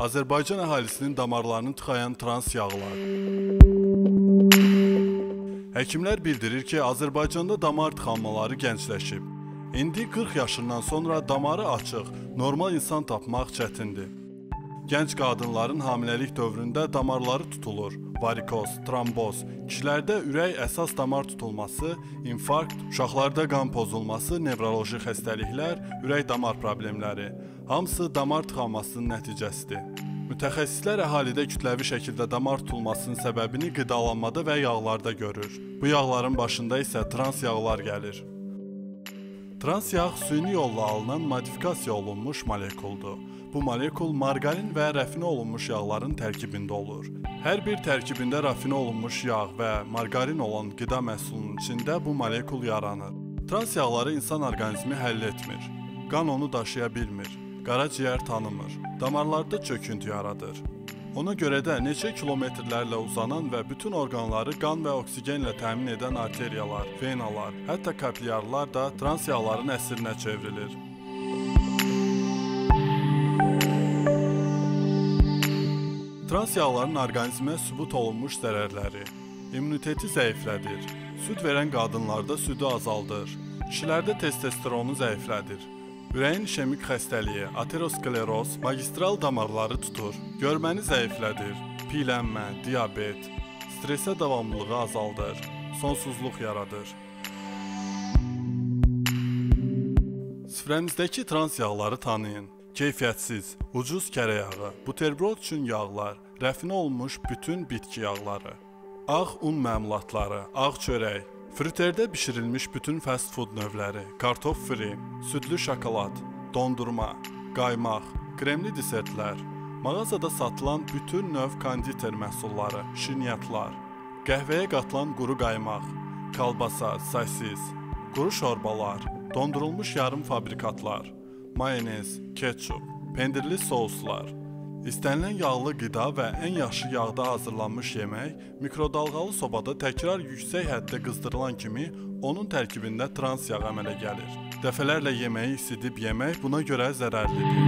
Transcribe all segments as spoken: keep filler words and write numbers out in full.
Azərbaycan əhalisinin damarlarını tıxayan trans yağlar. Həkimlər bildirir ki, Azərbaycanda damar tıxanmaları gəncləşib. İndi qırx yaşından sonra damarı açıq, normal insan tapmaq çətindir. Gənc qadınların hamiləlik dövründə damarları tutulur. Varikoz, tromboz, kişilərdə ürək əsas damar tutulması, infarkt, uşaqlarda qan pozulması, nevroloji xəstəliklər, ürək damar problemləri, hamısı damar tıxanmasının nəticəsidir. Mütəxəssislər əhalidə kütləvi şəkildə damar tutulmasının səbəbini qidalanmada və yağlarda görür. Bu yağların başında isə trans yağlar gəlir. Trans yağ süni yolla alınan modifikasiya olunmuş molekuldur. Bu molekul margarin və rafinə olunmuş yağların tərkibində olur. Hər bir tərkibində rafinə olunmuş yağ və margarin olan qida məhsulunun içində bu molekul yaranır. Trans yağları insan orqanizmi həll etmir. Qan onu daşıya bilmir. Qaraciyər tanımır. Damarlarda çöküntü yaradır. Ona görə də neçə kilometrlərlə uzanan və bütün orqanları qan və oksigenlə təmin edən arteriyalar, venalar, hətta kapillyarlar da trans yağların əsirinə çevrilir. Trans yağların orqanizmə sübut olunmuş zərərləri: immuniteti zəiflədir, süd verən qadınlarda südü azaldır, kişilərdə testosteronu zəiflədir, ürəyin işemik xəstəliyi, ateroskleroz, magistral damarları tutur, görməni zəiflədir, piylənmə, diabet, stresə davamlılığı azaldır, sonsuzluq yaradır. Süfrənizdəki trans yağları tanıyın. Keyfiyyətsiz, ucuz kərə yağı, buterbrod üçün yağlar, rafinə olunmuş bütün bitki yağları, ağ un məmulatları, ağ çörək, friterdə bişirilmiş bütün fast food növləri, kartof fri, südlü şokolad, dondurma, qaymaq, kremli desertlər, mağazada satılan bütün növ konditer məhsulları, şirniyyatlar, qəhvəyə qatılan quru qaymaq, kalbasa, sosis, quru şorbalar, dondurulmuş yarım fabrikatlar, mayonez, ketçup, pendirli souslar, istənilən yağlı qida və ən yaxşı yağda hazırlanmış yemək mikrodalğalı sobada təkrar yüksək həddə qızdırılan kimi onun tərkibində trans yağ əmələ gəlir. Dəfələrlə yeməyi isidib yemək buna görə zərərlidir.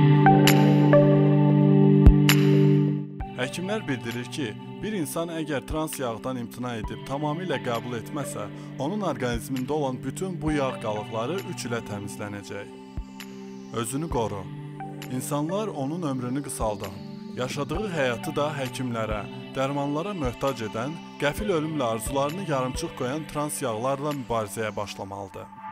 Həkimlər bildirir ki, bir insan əgər trans yağdan imtina edib tamamilə qəbul etməsə, onun orqanizmində olan bütün bu yağ qalıqları üç ilə təmizlənəcək. Özünü qoru. İnsanlar onun ömrünü qısaldan, yaşadığı həyatı da həkimlərə, dərmanlara möhtac edən, qəfil ölümlə arzularını yarımçıq qoyan trans yağlarla mübarizəyə başlamalıdır.